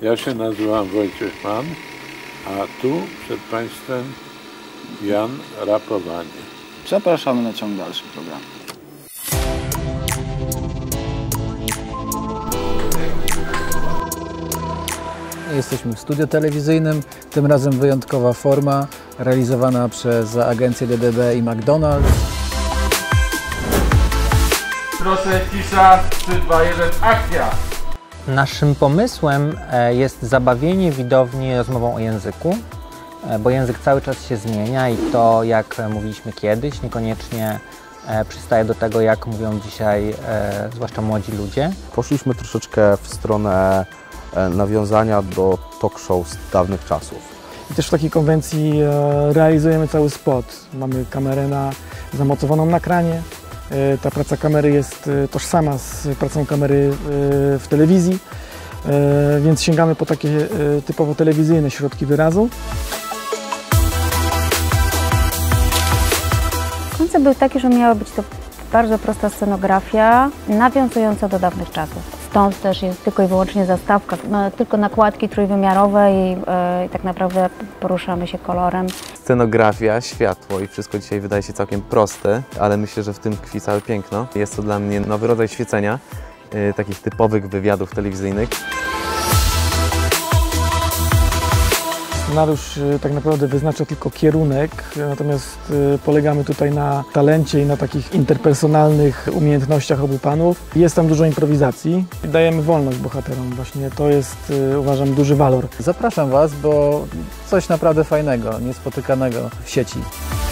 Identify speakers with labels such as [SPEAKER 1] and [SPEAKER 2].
[SPEAKER 1] Ja się nazywam Wojciech Mann, a tu przed Państwem Jan Rapowanie.
[SPEAKER 2] Zapraszamy na ciąg dalszy programu.
[SPEAKER 3] Jesteśmy w studiu telewizyjnym, tym razem wyjątkowa forma, realizowana przez agencję DDB i McDonald's.
[SPEAKER 4] Proszę cisza, 3, 2, 1, akcja!
[SPEAKER 5] Naszym pomysłem jest zabawienie widowni rozmową o języku, bo język cały czas się zmienia i to, jak mówiliśmy kiedyś, niekoniecznie przystaje do tego, jak mówią dzisiaj zwłaszcza młodzi ludzie.
[SPEAKER 6] Poszliśmy troszeczkę w stronę nawiązania do talk show z dawnych czasów.
[SPEAKER 7] I też w takiej konwencji realizujemy cały spot. Mamy kamerę zamocowaną na kranie. Ta praca kamery jest tożsama z pracą kamery w telewizji, więc sięgamy po takie typowo telewizyjne środki wyrazu.
[SPEAKER 8] Koncept był taki, że miała być to bardzo prosta scenografia, nawiązująca do dawnych czasów. Stąd też jest tylko i wyłącznie zastawka, tylko nakładki trójwymiarowe i tak naprawdę poruszamy się kolorem.
[SPEAKER 9] Scenografia, światło i wszystko dzisiaj wydaje się całkiem proste, ale myślę, że w tym tkwi całe piękno. Jest to dla mnie nowy rodzaj świecenia, takich typowych wywiadów telewizyjnych.
[SPEAKER 7] Scenariusz tak naprawdę wyznacza tylko kierunek, natomiast polegamy tutaj na talencie i na takich interpersonalnych umiejętnościach obu panów. Jest tam dużo improwizacji i dajemy wolność bohaterom. Właśnie to jest, uważam, duży walor.
[SPEAKER 3] Zapraszam Was, bo coś naprawdę fajnego, niespotykanego w sieci.